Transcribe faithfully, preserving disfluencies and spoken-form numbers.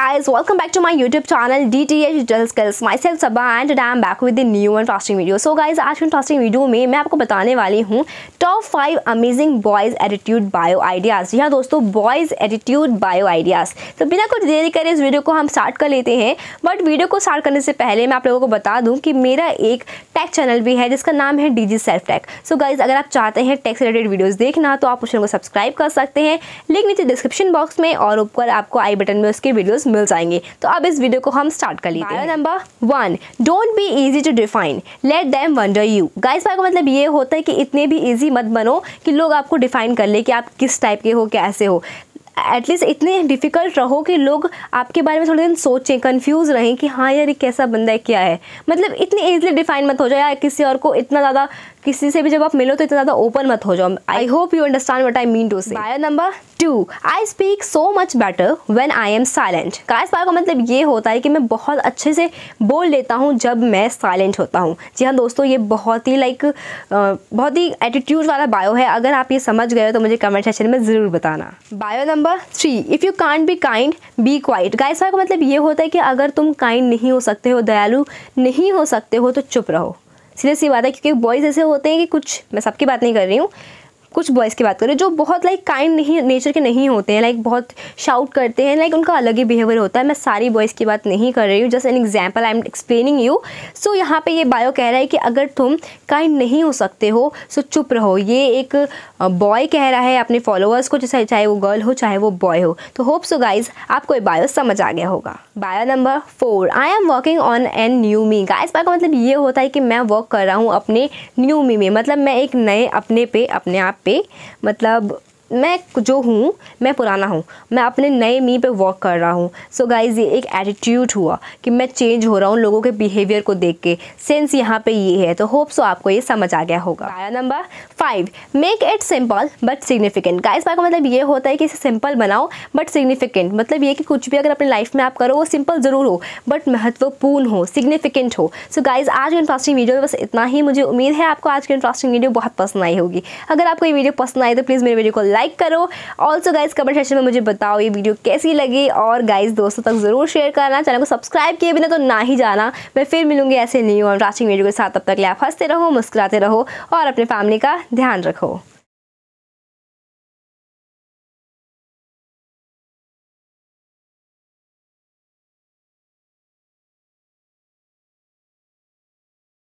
guys, welcome back to my YouTube channel D T H Digital Skills. Myself Saba and today I am back with the new and fasting video. So guys, आज की fasting video में मैं आपको बताने वाली हूँ top five amazing boys attitude bio ideas. जी हाँ दोस्तों, बॉयज़ एटीट्यूड बायो आइडियाज़। तो बिना कुछ देरी करे इस वीडियो को हम स्टार्ट कर लेते हैं। बट वीडियो को स्टार्ट करने से पहले मैं आप लोगों को बता दूँ कि मेरा एक टेक चैनल भी है जिसका नाम है डिजिसेल्फ टेक। सो गाइज, अगर आप चाहते हैं टेक से रिलेटेड वीडियोज़ देखना तो आप उस चैनल को सब्सक्राइब कर सकते हैं। लिंक नीचे डिस्क्रिप्शन बॉक्स में और ऊपर आपको आई बटन में उसके वीडियोस मिल जाएंगे। तो अब इस वीडियो को हम स्टार्ट कर लेते हैं। Number one, don't be easy to define, let them wonder you. Guys, का मतलब ये होता है कि इतने भी इजी मत बनो कि लोग आपको डिफाइन कर ले कि आप किस टाइप के हो, कैसे हो। एटलीस्ट इतने डिफ़िकल्ट रहो कि लोग आपके बारे में थोड़े दिन सोचें, कंफ्यूज रहें कि हाँ यार ये कैसा बंदा है, क्या है। मतलब इतनी ईजिली डिफाइन मत हो जाए या किसी और को इतना ज़्यादा, किसी से भी जब आप मिलो तो इतना ज़्यादा ओपन मत हो जाओ। I hope you understand what I mean to say. Bio number two, I speak so much better when I am silent. Guys, bio का मतलब ये होता है कि मैं बहुत अच्छे से बोल लेता हूँ जब मैं साइलेंट होता हूँ। जी हाँ दोस्तों, ये बहुत ही लाइक बहुत ही एटीट्यूड वाला बायो है। अगर आप ये समझ गए हो तो मुझे कमेंट सेक्शन में ज़रूर बताना। Bio number three, if you can't be kind be quiet. Guys, bio का मतलब ये होता है कि अगर तुम काइंड नहीं हो सकते हो, दयालु नहीं हो सकते हो तो चुप रहो। सीरियस सी बात है, क्योंकि बॉयज़ ऐसे होते हैं कि कुछ, मैं सबकी बात नहीं कर रही हूँ, कुछ बॉयज़ की बात करें जो बहुत लाइक काइंड नहीं नेचर के नहीं होते हैं, लाइक बहुत शाउट करते हैं, लाइक उनका अलग ही बिहेवियर होता है। मैं सारी बॉयज़ की बात नहीं कर रही हूँ, just an example I am explaining you. So यहाँ पे ये बायो कह रहा है कि अगर तुम काइंड नहीं हो सकते हो सो चुप रहो। ये एक बॉय कह रहा है अपने फॉलोअर्स को, जैसे चाहे वो गर्ल हो चाहे वो बॉय हो। तो होप सो गाइज आपको ये बायो समझ आ गया होगा। Bio number four, I am working on an new me. Guys, bio का मतलब ये होता है कि मैं वर्क कर रहा हूँ अपने न्यू मी में, मतलब मैं एक नए अपने पे, अपने आप पे, मतलब मैं जो हूँ मैं पुराना हूँ, मैं अपने नए मी पे वर्क कर रहा हूँ। सो गाइज, ये एक एटीट्यूड हुआ कि मैं चेंज हो रहा हूँ लोगों के बिहेवियर को देख के। सेंस यहाँ पे ये है। तो होप सो आपको ये समझ आ गया होगा। Bio number five, make it simple but significant. Guys, का मतलब ये होता है कि इसे सिंपल बनाओ बट सिग्निफिकेंट। मतलब ये कि कुछ भी अगर अपनी लाइफ में आप करो वो सिंपल ज़रूर हो बट महत्वपूर्ण हो, सिग्निफिकेंट हो। सो गाइज, आज की इंटरेस्टिंग वीडियो में बस इतना ही। मुझे उम्मीद है आपको आज की इंटरेस्टिंग वीडियो बहुत पसंद आई होगी। अगर आपको ये वीडियो पसंद आई तो प्लीज़ मेरे वीडियो को लाइक करो। ऑल्सो गाइज, कमेंट सेक्शन में मुझे बताओ ये वीडियो कैसी लगी, और गाइज दोस्तों तक जरूर शेयर करना। चैनल को सब्सक्राइब किए बिना तो ना ही जाना। मैं फिर मिलूंगी ऐसे न्यू और इंटरेस्टिंग वीडियो के साथ। तब तक के लिए आप हंसते रहो, मुस्कुराते रहो और अपने फैमिली का ध्यान रखो।